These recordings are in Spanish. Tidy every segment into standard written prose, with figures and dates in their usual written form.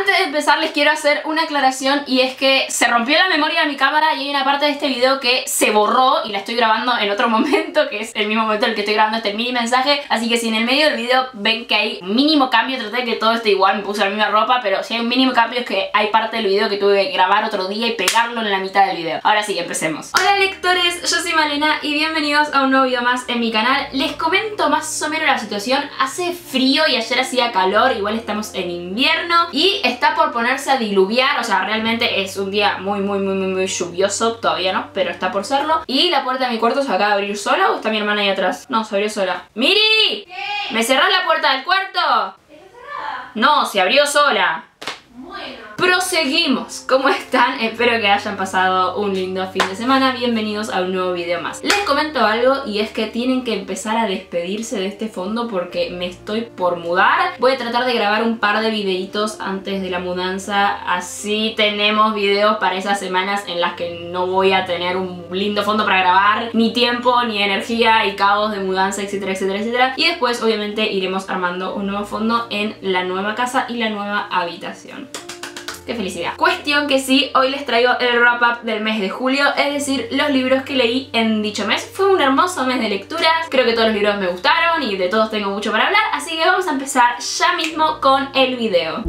Antes de empezar les quiero hacer una aclaración, y es que se rompió la memoria de mi cámara y hay una parte de este video que se borró y la estoy grabando en otro momento, que es el mismo momento en el que estoy grabando este mini mensaje. Así que si en el medio del video ven que hay un mínimo cambio, traté de que todo esté igual, me puse la misma ropa, pero si hay un mínimo cambio es que hay parte del video que tuve que grabar otro día y pegarlo en la mitad del video. Ahora sí, empecemos. Hola lectores, yo soy Malena y bienvenidos a un nuevo video más en mi canal. Les comento más o menos la situación. Hace frío y ayer hacía calor, igual estamos en invierno y está por ponerse a diluviar, o sea, realmente es un día muy lluvioso, todavía no, pero está por serlo. Y la puerta de mi cuarto se acaba de abrir sola, ¿o está mi hermana ahí atrás? No, se abrió sola. ¡Miri! ¿Qué? ¿Me cerrás la puerta del cuarto? ¿Está cerrada? No, se abrió sola. Bueno. Proseguimos. ¿Cómo están? Espero que hayan pasado un lindo fin de semana. Bienvenidos a un nuevo video más. Les comento algo, y es que tienen que empezar a despedirse de este fondo porque me estoy por mudar. Voy a tratar de grabar un par de videitos antes de la mudanza, así tenemos videos para esas semanas en las que no voy a tener un lindo fondo para grabar, ni tiempo, ni energía y caos de mudanza, etcétera, etcétera, etcétera. Y después obviamente iremos armando un nuevo fondo en la nueva casa y la nueva habitación. ¡Qué felicidad! Cuestión que sí, hoy les traigo el wrap up del mes de julio, es decir, los libros que leí en dicho mes. Fue un hermoso mes de lecturas, creo que todos los libros me gustaron y de todos tengo mucho para hablar, así que vamos a empezar ya mismo con el video.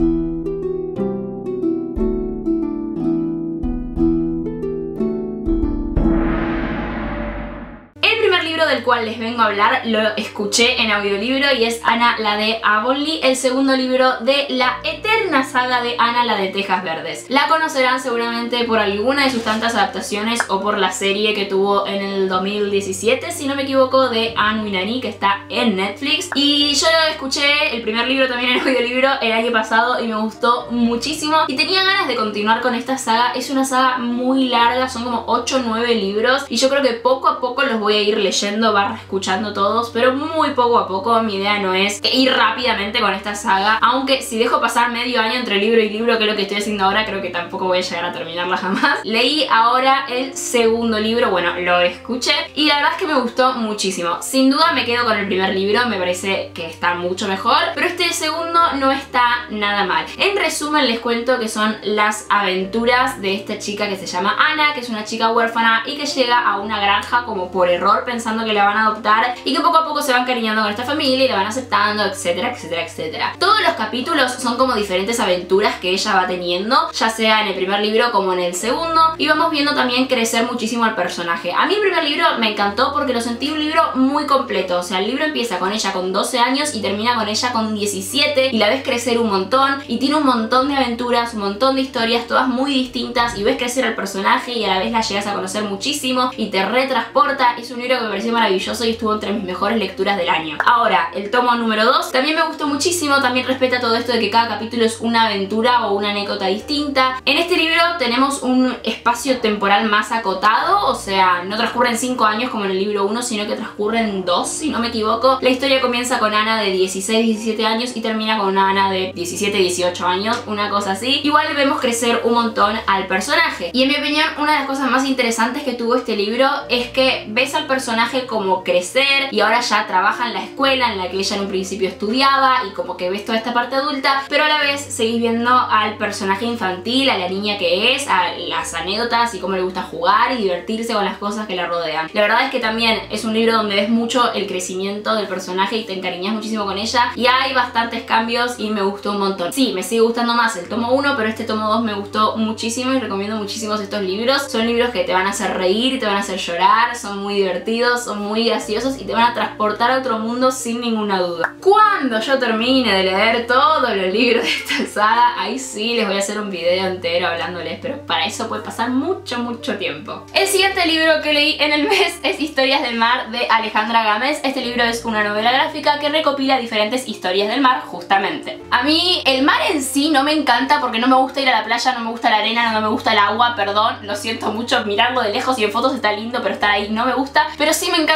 Del cual les vengo a hablar lo escuché en audiolibro y es Ana la de Avonlea, el segundo libro de la eterna saga de Ana la de Tejas Verdes. La conocerán seguramente por alguna de sus tantas adaptaciones o por la serie que tuvo en el 2017, si no me equivoco, de Anne Winani, que está en Netflix. Y yo escuché el primer libro también en audiolibro el año pasado y me gustó muchísimo y tenía ganas de continuar con esta saga. Es una saga muy larga, son como 8 o 9 libros y yo creo que poco a poco los voy a ir leyendo, escuchando todos, pero muy poco a poco. Mi idea no es ir rápidamente con esta saga, aunque si dejo pasar medio año entre libro y libro, que es lo que estoy haciendo ahora, creo que tampoco voy a llegar a terminarla jamás. Leí ahora el segundo libro, bueno, lo escuché y la verdad es que me gustó muchísimo. Sin duda me quedo con el primer libro, me parece que está mucho mejor, pero este segundo no está nada mal. En resumen les cuento que son las aventuras de esta chica que se llama Ana, que es una chica huérfana y que llega a una granja como por error, pensando que la van a adoptar y que poco a poco se van encariñando con esta familia y la van aceptando, etcétera, etcétera, etcétera. Todos los capítulos son como diferentes aventuras que ella va teniendo, ya sea en el primer libro como en el segundo, y vamos viendo también crecer muchísimo al personaje. A mí el primer libro me encantó porque lo sentí un libro muy completo, o sea, el libro empieza con ella con 12 años y termina con ella con 17 y la ves crecer un montón y tiene un montón de aventuras, un montón de historias, todas muy distintas, y ves crecer al personaje y a la vez la llegas a conocer muchísimo y te retransporta. Es un libro que me pareció maravilloso y estuvo entre mis mejores lecturas del año. Ahora, el tomo número 2 también me gustó muchísimo, también respeta todo esto de que cada capítulo es una aventura o una anécdota distinta. En este libro tenemos un espacio temporal más acotado, o sea, no transcurren 5 años como en el libro 1, sino que transcurren 2, si no me equivoco. La historia comienza con Ana de 16, 17 años y termina con Ana de 17, 18 años, una cosa así. Igual vemos crecer un montón al personaje. Y en mi opinión, una de las cosas más interesantes que tuvo este libro es que ves al personaje como crecer y ahora ya trabaja en la escuela en la que ella en un principio estudiaba y como que ves toda esta parte adulta, pero a la vez seguís viendo al personaje infantil, a la niña que es, a las anécdotas y cómo le gusta jugar y divertirse con las cosas que la rodean. La verdad es que también es un libro donde ves mucho el crecimiento del personaje y te encariñas muchísimo con ella y hay bastantes cambios y me gustó un montón. Sí, me sigue gustando más el tomo 1, pero este tomo 2 me gustó muchísimo y recomiendo muchísimos estos libros. Son libros que te van a hacer reír, te van a hacer llorar, son muy divertidos, son muy graciosos y te van a transportar a otro mundo sin ninguna duda. Cuando yo termine de leer todos los libros de esta saga, ahí sí les voy a hacer un video entero hablándoles, pero para eso puede pasar mucho tiempo. El siguiente libro que leí en el mes es Historias del Mar de Alejandra Gámez. Este libro es una novela gráfica que recopila diferentes historias del mar, justamente. A mí el mar en sí no me encanta porque no me gusta ir a la playa, no me gusta la arena, no me gusta el agua, perdón, lo siento mucho, mirarlo de lejos y en fotos está lindo, pero estar ahí no me gusta. Pero sí me encanta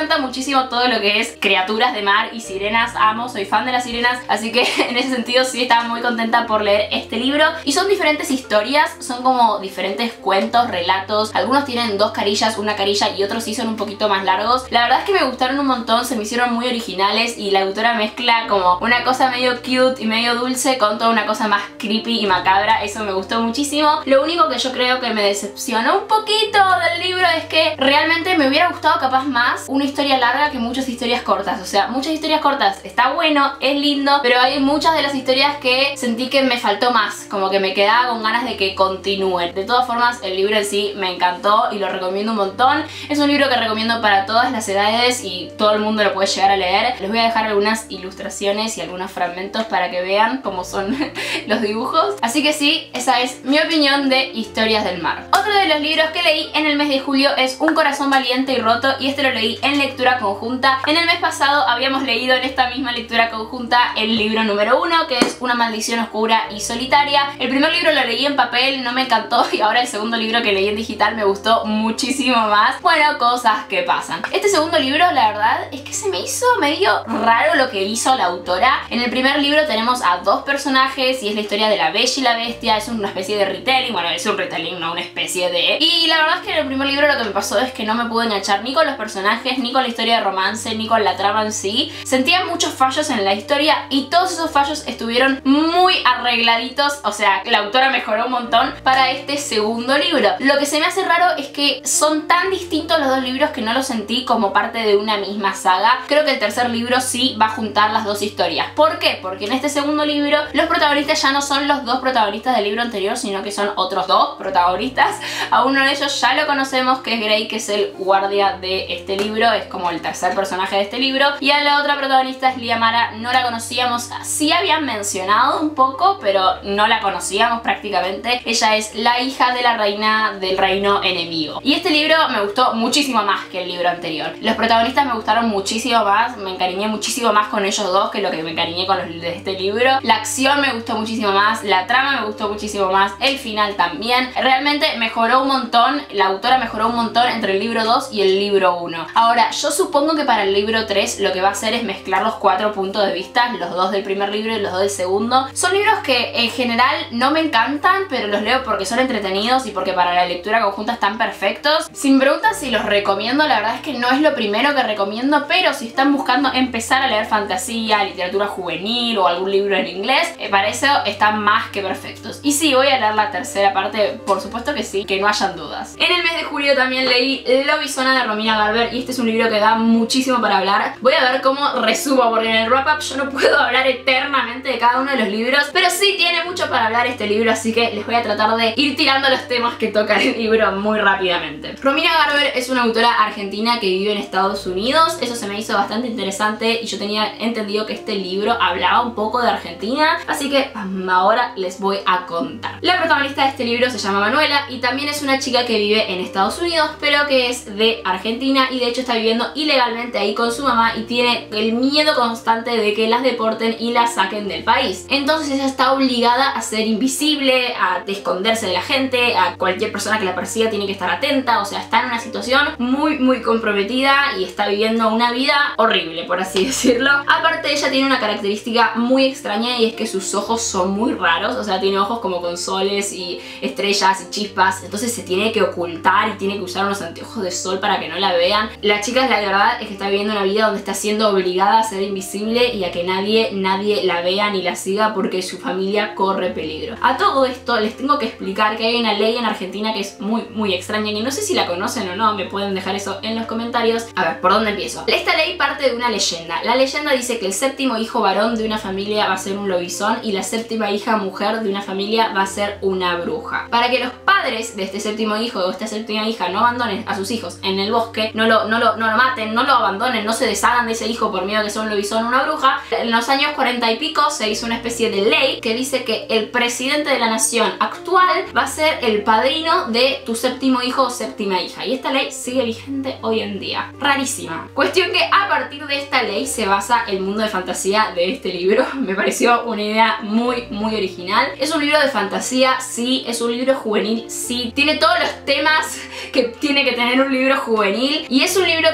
encanta muchísimo todo lo que es criaturas de mar y sirenas, amo, soy fan de las sirenas, así que en ese sentido sí estaba muy contenta por leer este libro. Y son diferentes historias, son como diferentes cuentos, relatos, algunos tienen dos carillas, una carilla, y otros sí son un poquito más largos. La verdad es que me gustaron un montón, se me hicieron muy originales y la autora mezcla como una cosa medio cute y medio dulce con toda una cosa más creepy y macabra, eso me gustó muchísimo. Lo único que yo creo que me decepcionó un poquito del libro es que realmente me hubiera gustado capaz más una historia larga que muchas historias cortas. O sea, muchas historias cortas está bueno, es lindo, pero hay muchas de las historias que sentí que me faltó más, como que me quedaba con ganas de que continúen. De todas formas, el libro en sí me encantó y lo recomiendo un montón. Es un libro que recomiendo para todas las edades y todo el mundo lo puede llegar a leer. Les voy a dejar algunas ilustraciones y algunos fragmentos para que vean cómo son los dibujos. Así que sí, esa es mi opinión de Historias del Mar. Otro de los libros que leí en el mes de julio es Un corazón valiente y roto, y este lo leí en lectura conjunta. En el mes pasado habíamos leído en esta misma lectura conjunta el libro número 1, que es Una maldición oscura y solitaria. El primer libro lo leí en papel, no me encantó, y ahora el segundo libro que leí en digital me gustó muchísimo más. Bueno, cosas que pasan. Este segundo libro, la verdad, es que se me hizo medio raro lo que hizo la autora. En el primer libro tenemos a dos personajes y es la historia de la Bella y la Bestia. Es una especie de retelling, bueno, es un retelling, no una especie de... Y la verdad es que en el primer libro lo que me pasó es que no me pude enganchar ni con los personajes, ni con la historia de romance, ni con la trama en sí. Sentía muchos fallos en la historia y todos esos fallos estuvieron muy arregladitos, o sea, la autora mejoró un montón para este segundo libro. Lo que se me hace raro es que son tan distintos los dos libros que no los sentí como parte de una misma saga. Creo que el tercer libro sí va a juntar las dos historias. ¿Por qué? Porque en este segundo libro los protagonistas ya no son los dos protagonistas del libro anterior, sino que son otros dos protagonistas. A uno de ellos ya lo conocemos, que es Grey, que es el guardia de este libro, es como el tercer personaje de este libro. Y a la otra protagonista es Liamara, no la conocíamos, sí habían mencionado un poco, pero no la conocíamos prácticamente. Ella es la hija de la reina del reino enemigo. Y este libro me gustó muchísimo más que el libro anterior. Los protagonistas me gustaron muchísimo más, me encariñé muchísimo más con ellos dos que lo que me encariñé con los de este libro. La acción me gustó muchísimo más, la trama me gustó muchísimo más, el final también. Realmente mejoró un montón, la autora mejoró un montón entre el libro 2 y el libro 1. Ahora, yo supongo que para el libro 3 lo que va a hacer es mezclar los 4 puntos de vista, los dos del primer libro y los dos del segundo. Son libros que en general no me encantan, pero los leo porque son entretenidos y porque para la lectura conjunta están perfectos. Si me preguntan si los recomiendo, la verdad es que no es lo primero que recomiendo, pero si están buscando empezar a leer fantasía, literatura juvenil o algún libro en inglés, para eso están más que perfectos. Y sí, voy a leer la tercera parte, por supuesto que sí, que no hayan dudas. En el mes de julio también leí Lobizona de Romina Garber y este es un libro que da muchísimo para hablar. Voy a ver cómo resumo, porque en el wrap up yo no puedo hablar eternamente de cada uno de los libros, pero sí tiene mucho para hablar este libro, así que les voy a tratar de ir tirando los temas que toca el libro muy rápidamente. Romina Garber es una autora argentina que vive en Estados Unidos, eso se me hizo bastante interesante y yo tenía entendido que este libro hablaba un poco de Argentina, así que ahora les voy a contar. La protagonista de este libro se llama Manuela y también es una chica que vive en Estados Unidos, pero que es de Argentina y de hecho está viviendo ilegalmente ahí con su mamá y tiene el miedo constante de que las deporten y la saquen del país. Entonces ella está obligada a ser invisible, a esconderse de la gente, a cualquier persona que la persiga tiene que estar atenta, o sea, está en una situación muy comprometida y está viviendo una vida horrible, por así decirlo. Aparte, ella tiene una característica muy extraña y es que sus ojos son muy raros, o sea, tiene ojos como con soles y estrellas y chispas, entonces se tiene que ocultar y tiene que usar unos anteojos de sol para que no la vean. La chica, la verdad es que está viviendo una vida donde está siendo obligada a ser invisible y a que nadie la vea ni la siga porque su familia corre peligro. A todo esto les tengo que explicar que hay una ley en Argentina que es muy extraña y no sé si la conocen o no, me pueden dejar eso en los comentarios. A ver, ¿por dónde empiezo? Esta ley parte de una leyenda. La leyenda dice que el séptimo hijo varón de una familia va a ser un lobizón y la séptima hija mujer de una familia va a ser una bruja. Para que los padres de este séptimo hijo o esta séptima hija no abandonen a sus hijos en el bosque, no lo maten, no lo abandonen, no se deshagan de ese hijo por miedo a que sea un lobizón o una bruja, en los años 40 y pico se hizo una especie de ley que dice que el presidente de la nación actual va a ser el padrino de tu séptimo hijo o séptima hija. Y esta ley sigue vigente hoy en día. Rarísima. Cuestión que a partir de esta ley se basa el mundo de fantasía de este libro. Me pareció una idea muy original. Es un libro de fantasía, sí. Es un libro juvenil, sí. Tiene todos los temas que tiene que tener un libro juvenil. Y es un libro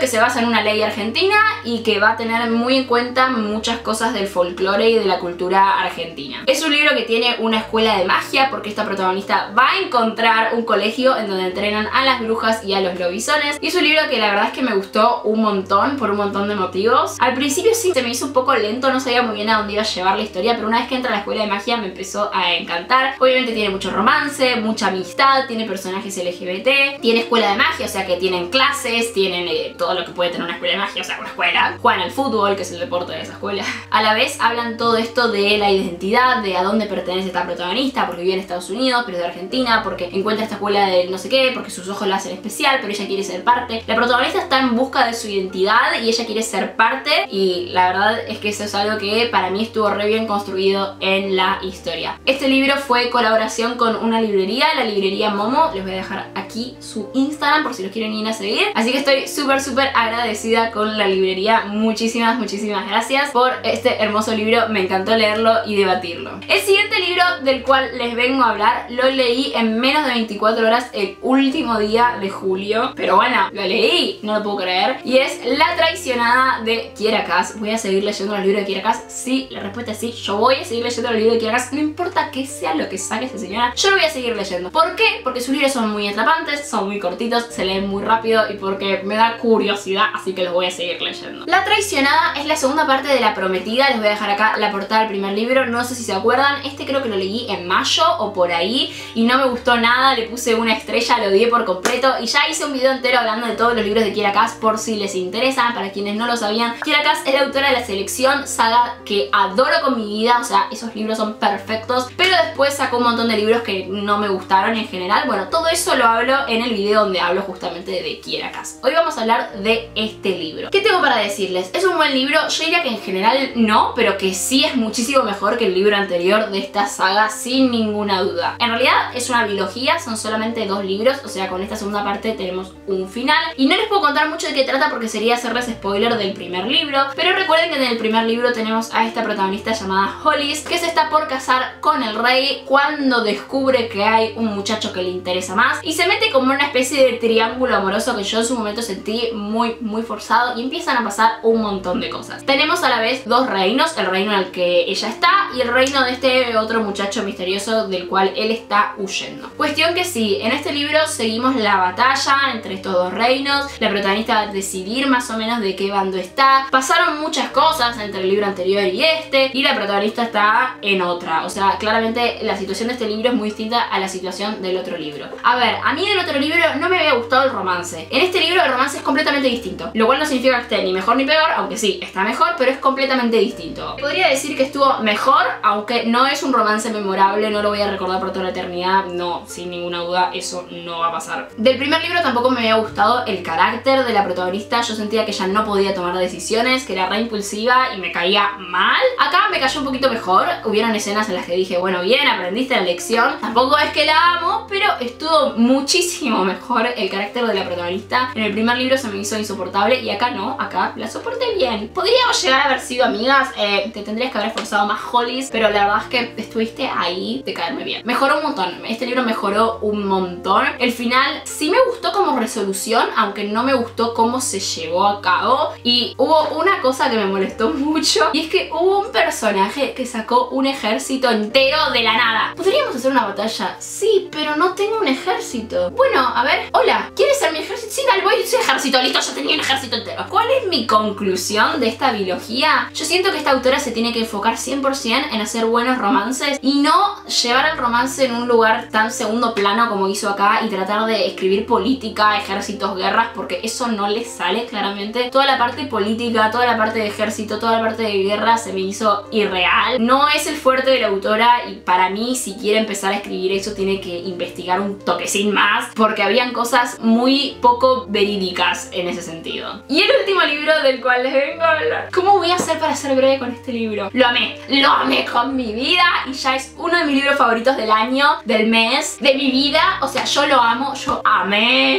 que se basa en una ley argentina y que va a tener muy en cuenta muchas cosas del folclore y de la cultura argentina. Es un libro que tiene una escuela de magia porque esta protagonista va a encontrar un colegio en donde entrenan a las brujas y a los lobisones, y es un libro que la verdad es que me gustó un montón por un montón de motivos. Al principio sí se me hizo un poco lento, no sabía muy bien a dónde iba a llevar la historia, pero una vez que entra a la escuela de magia me empezó a encantar. Obviamente tiene mucho romance, mucha amistad, tiene personajes LGBT, tiene escuela de magia, o sea que tienen clases, tienen todo lo que puede tener una escuela de magia, o sea una escuela, juegan al fútbol, que es el deporte de esa escuela. A la vez hablan todo esto de la identidad, de a dónde pertenece esta protagonista, porque vive en Estados Unidos, pero es de Argentina, porque encuentra esta escuela de no sé qué, porque sus ojos la hacen especial, pero ella quiere ser parte. La protagonista está en busca de su identidad y ella quiere ser parte, y la verdad es que eso es algo que para mí estuvo re bien construido en la historia. Este libro fue colaboración con una librería, la librería Momo. Les voy a dejar aquí su Instagram por si los quieren ir a seguir. Así que estoy súper agradecida con la librería. Muchísimas gracias por este hermoso libro. Me encantó leerlo y debatirlo. El siguiente libro del cual les vengo a hablar lo leí en menos de 24 horas el último día de julio. Pero bueno, lo leí, no lo puedo creer. Y es La traicionada de Kiera Cass. ¿Voy a seguir leyendo los libros de Kiera Cass? Sí, la respuesta es sí. Yo voy a seguir leyendo los libros de Kiera Cass. No importa qué sea lo que saque esa señora, yo lo voy a seguir leyendo. ¿Por qué? Porque sus libros son muy atrapantes, son muy cortitos, se leen muy rápido y porque me da curiosidad, así que los voy a seguir leyendo. La traicionada es la segunda parte de La prometida. Les voy a dejar acá la portada del primer libro. No sé si se acuerdan, este creo que lo leí en mayo o por ahí y no me gustó nada, le puse una estrella, lo odié por completo y ya hice un video entero hablando de todos los libros de Kiera Cass por si les interesa. Para quienes no lo sabían, Kiera Cass es la autora de La selección, saga que adoro con mi vida, o sea, esos libros son perfectos, pero después sacó un montón de libros que no me gustaron en general. Bueno, todo eso lo hablo en el video donde hablo justamente de Kiera Cass. Hoy vamos a hablar de este libro. ¿Qué tengo para decirles? ¿Es un buen libro? Yo diría que en general no, pero que sí es muchísimo mejor que el libro anterior de esta saga, sin ninguna duda. En realidad es una biología, son solamente 2 libros, o sea, con esta segunda parte tenemos un final. Y no les puedo contar mucho de qué trata porque sería hacerles spoiler del primer libro, pero recuerden que en el primer libro tenemos a esta protagonista llamada Hollis, que se está por casar con el rey cuando descubre que hay un muchacho que le interesa más y se mete como una especie de triángulo amoroso que yo en su momento sentí muy forzado, y empiezan a pasar un montón de cosas. Tenemos a la vez 2 reinos, el reino en el que ella está y el reino de este otro muchacho misterioso del cual él está huyendo. Cuestión que sí, en este libro seguimos la batalla entre estos 2 reinos, la protagonista va a decidir más o menos de qué bando está, pasaron muchas cosas entre el libro anterior y este, y la protagonista está en otra, o sea, claramente la situación de este libro es muy distinta a la situación del otro libro. A ver, a mí del otro libro no me había gustado el romance. En este libro el romance es completamente distinto, lo cual no significa que esté ni mejor ni peor, aunque sí, está mejor, pero es completamente distinto. Podría decir que estuvo mejor, aunque no es un romance memorable, no lo voy a recordar por toda la eternidad, no, sin ninguna duda, eso no va a pasar. Del primer libro tampoco me había gustado el carácter de la protagonista, yo sentía que ella no podía tomar decisiones, que era re impulsiva y me caía mal. Acá me cayó un poquito mejor, hubieron escenas en las que dije, bueno, bien, aprendiste la lección, tampoco es que la amo, pero estuvo muchísimo mejor el carácter de la protagonista. En el primer libro se me hizo insoportable y acá no, acá la soporté bien. Podríamos llegar a haber sido amigas, te tendrías que haber esforzado más, Hollis, pero la verdad es que estuviste ahí de caerme bien. Mejoró un montón, este libro mejoró un montón. El final sí me gustó como resolución, aunque no me gustó cómo se llevó a cabo, y hubo una cosa que me molestó mucho y es que hubo un personaje que sacó un ejército entero de la nada. ¿Podríamos hacer una batalla? Sí, pero no tengo un ejército. Bueno, a ver, hola, ¿quieres ser mi ejército? Sí, dale, voy a ser ejército, listo, yo tenía un ejército entero. ¿Cuál es mi conclusión de esta biología? Yo siento que esta autora se tiene que enfocar 100% en hacer buenos romances y no llevar el romance en un lugar tan segundo plano como hizo acá y tratar de escribir política, ejércitos, guerras, porque eso no le sale claramente. Toda la parte política, toda la parte de ejército, toda la parte de guerra se me hizo irreal. No es el fuerte de la autora y para mí, si quiere empezar a escribir eso, tiene que investigar un toquecín más, porque habían cosas muy poco verídicas en ese sentido. Y el último libro del cual les vengo a hablar. ¿Cómo voy a hacer para ser breve con este libro? Lo amé con mi vida y ya es uno de mis libros favoritos del año, del mes, de mi vida. O sea, yo lo amo, yo amé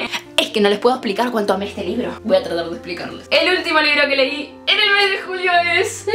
Es que no les puedo explicar cuánto amé este libro. Voy a tratar de explicarles. El último libro que leí en el mes de julio es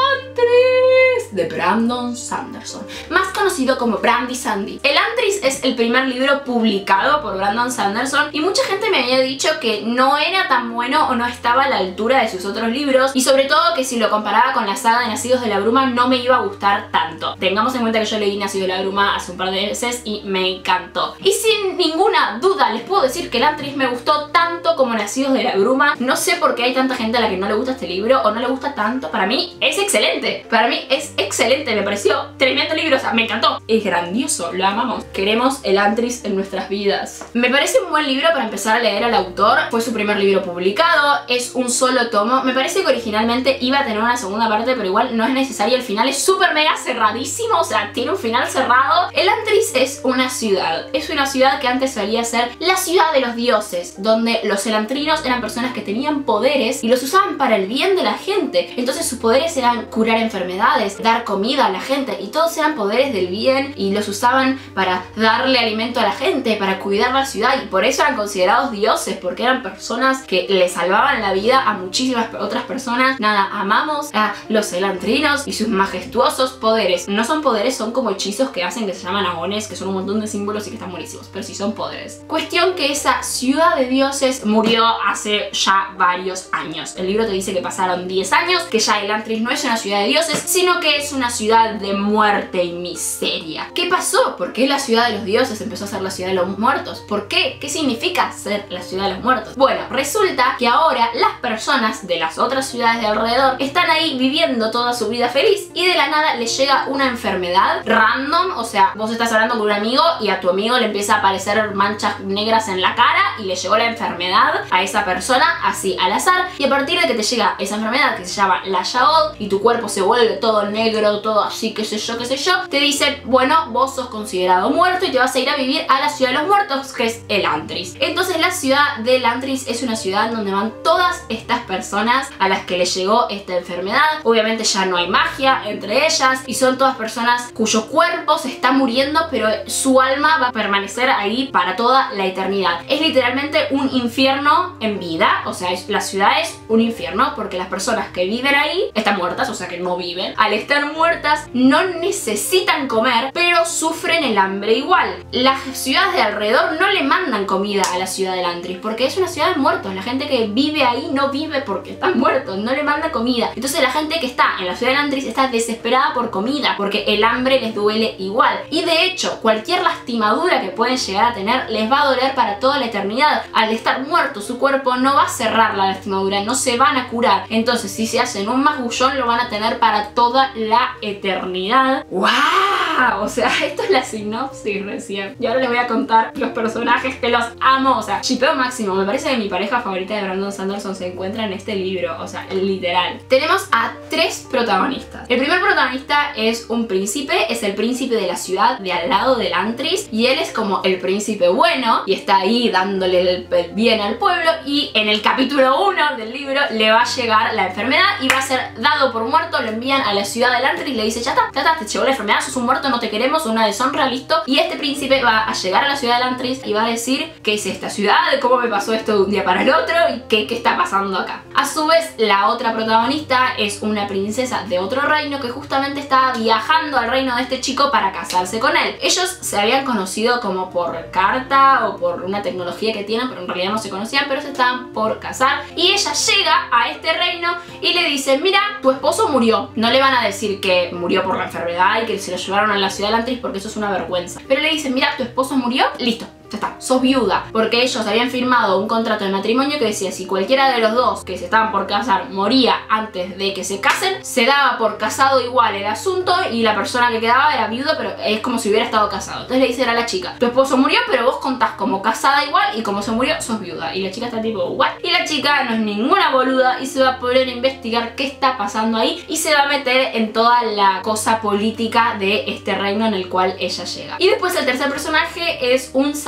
Elantris de Brandon Sanderson, más conocido como Brandy Sandy. Elantris es el primer libro publicado por Brandon Sanderson y mucha gente me había dicho que no era tan bueno o no estaba a la altura de sus otros libros, y sobre todo que si lo comparaba con la saga de Nacidos de la Bruma no me iba a gustar tanto. Tengamos en cuenta que yo leí Nacidos de la Bruma hace un par de veces y me encantó. Y sin ninguna duda les puedo decir que Elantris me gustó tanto como Nacidos de la Bruma. No sé por qué hay tanta gente a la que no le gusta este libro o no le gusta tanto. Para mí es excelente. Para mí es excelente. Me pareció tremendo libro. O sea, me encantó. Es grandioso. Lo amamos. Queremos Elantris en nuestras vidas. Me parece un buen libro para empezar a leer al autor. Fue su primer libro publicado. Es un solo tomo. Me parece que originalmente iba a tener una segunda parte, pero igual no es necesario. El final es súper mega cerradísimo. O sea, tiene un final cerrado. Elantris es una ciudad. Es una ciudad que antes solía ser la ciudad de los dioses, donde los elantrinos eran personas que tenían poderes y los usaban para el bien de la gente. Entonces sus poderes eran curar enfermedades, dar comida a la gente, y todos eran poderes del bien y los usaban para darle alimento a la gente, para cuidar la ciudad, y por eso eran considerados dioses, porque eran personas que le salvaban la vida a muchísimas otras personas. Nada, amamos a los elantrinos y sus majestuosos poderes. No son poderes, son como hechizos que hacen, que se llaman agones, que son un montón de símbolos y que están buenísimos, pero sí son poderes. Cuestión que esa ciudad de dioses murió hace ya varios años. El libro te dice que pasaron 10 años, que ya Elantris no es una ciudad de dioses, sino que es una ciudad de muerte y miseria. ¿Qué pasó? ¿Por qué la ciudad de los dioses empezó a ser la ciudad de los muertos? ¿Por qué? ¿Qué significa ser la ciudad de los muertos? Bueno, resulta que ahora las personas de las otras ciudades de alrededor están ahí viviendo toda su vida feliz, y de la nada les llega una enfermedad random. O sea, vos estás hablando con un amigo y a tu amigo le empieza a aparecer manchas negras en la cara y le llegó la enfermedad a esa persona así al azar, y a partir de que te llega esa enfermedad que se llama la Yaod y tu cuerpo se vuelve todo negro, todo así, qué sé yo, te dicen, bueno, vos sos considerado muerto y te vas a ir a vivir a la ciudad de los muertos, que es Elantris. Entonces la ciudad de Elantris es una ciudad donde van todas estas personas a las que les llegó esta enfermedad. Obviamente ya no hay magia entre ellas y son todas personas cuyo cuerpo se está muriendo, pero su alma va a permanecer ahí para toda la eternidad. Es literalmente un infierno en vida. O sea, la ciudad es un infierno porque las personas que viven ahí están muertas, o sea que no viven. Al estar muertas no necesitan comer, pero sufren el hambre igual. Las ciudades de alrededor no le mandan comida a la ciudad de Elantris porque es una ciudad de muertos. La gente que vive ahí no vive porque están muertos, no le manda comida. Entonces la gente que está en la ciudad de Elantris está desesperada por comida porque el hambre les duele igual. Y de hecho, cualquier lastimadura que pueden llegar a tener les va a doler para toda la eternidad. Al estar muerto, su cuerpo no va a cerrar la lastimadura, no se van a curar. Entonces, si se hacen un magullón, lo van a tener para toda la eternidad. ¡Wow! O sea, esto es la sinopsis recién. Y ahora les voy a contar los personajes que los amo. O sea, shippeo máximo. Me parece que mi pareja favorita de Brandon Sanderson se encuentra en este libro. O sea, literal. Tenemos a 3 protagonistas. El primer protagonista es un príncipe. Es el príncipe de la ciudad de al lado de Elantris. Y él es como el príncipe bueno. Y está ahí dándole el bien al pueblo. Y en el capítulo 1 del libro le va a llegar la enfermedad. Y va a ser dado por muerto. Lo envían a la ciudad de Elantris. Y le dice, ya está, te llegó la enfermedad. Sos un muerto, no te queremos, una deshonra, listo. Y este príncipe va a llegar a la ciudad de Elantris y va a decir qué es esta ciudad, cómo me pasó esto de un día para el otro y qué está pasando acá. A su vez, la otra protagonista es una princesa de otro reino que justamente estaba viajando al reino de este chico para casarse con él. Ellos se habían conocido como por carta o por una tecnología que tienen, pero en realidad no se conocían, pero se estaban por casar. Y ella llega a este reino y le dice, mira, tu esposo murió. No le van a decir que murió por la enfermedad y que se lo llevaron a la ciudad de Elantris porque eso es una vergüenza. Pero le dicen, mira, tu esposo murió, listo. Ya está, sos viuda. Porque ellos habían firmado un contrato de matrimonio que decía si cualquiera de los dos que se estaban por casar moría antes de que se casen, se daba por casado igual el asunto y la persona que quedaba era viuda, pero es como si hubiera estado casado. Entonces le dicen a la chica, tu esposo murió, pero vos contás como casada igual y como se murió, sos viuda. Y la chica está tipo, ¿what? Y la chica no es ninguna boluda y se va a poner a investigar qué está pasando ahí y se va a meter en toda la cosa política de este reino en el cual ella llega. Y después el tercer personaje es un sacerdote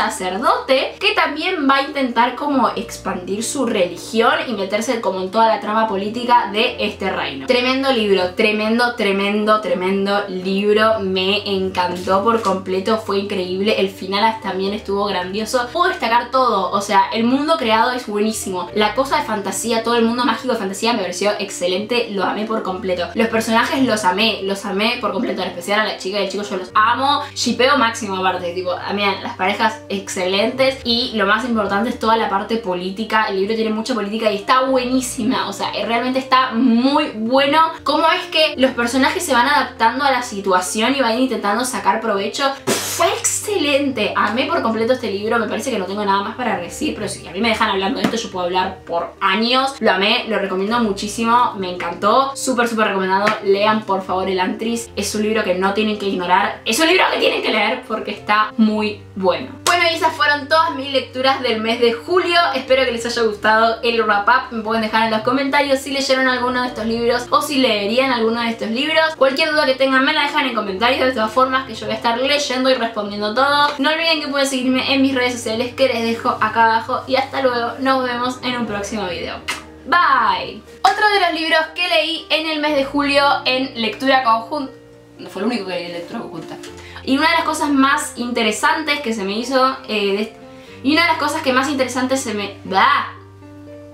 sacerdote que también va a intentar como expandir su religión y meterse como en toda la trama política de este reino. Tremendo libro, tremendo libro, me encantó por completo, fue increíble, el final también estuvo grandioso. Puedo destacar todo, o sea, el mundo creado es buenísimo, la cosa de fantasía, todo el mundo mágico de fantasía me pareció excelente, lo amé por completo. Los personajes los amé por completo, en especial a la chica y el chico, yo los amo, shippeo máximo aparte, tipo, a mí las parejas excelentes, y lo más importante es toda la parte política. El libro tiene mucha política y está buenísima, o sea, realmente está muy bueno. Cómo es que los personajes se van adaptando a la situación y van intentando sacar provecho. Fue excelente, amé por completo este libro, me parece que no tengo nada más para decir, pero si a mí me dejan hablando de esto yo puedo hablar por años. Lo amé, lo recomiendo muchísimo, me encantó, súper recomendado. Lean por favor Elantris, es un libro que no tienen que ignorar, es un libro que tienen que leer porque está muy bueno. Bueno, y esas fueron todas mis lecturas del mes de julio, espero que les haya gustado el wrap up. Me pueden dejar en los comentarios si leyeron alguno de estos libros o si leerían alguno de estos libros. Cualquier duda que tengan me la dejan en comentarios, de todas formas que yo voy a estar leyendo y respondiendo todo. No olviden que pueden seguirme en mis redes sociales que les dejo acá abajo, y hasta luego, nos vemos en un próximo video. Bye. Otro de los libros que leí en el mes de julio en lectura conjunta, no fue el único que leí en lectura conjunta, y una de las cosas más interesantes que se me hizo y una de las cosas que más interesantes se me... ¡Bah!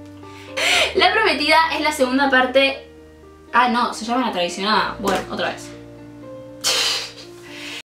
La Prometida es la segunda parte... Ah, no, se llama La Traicionada. Bueno, otra vez.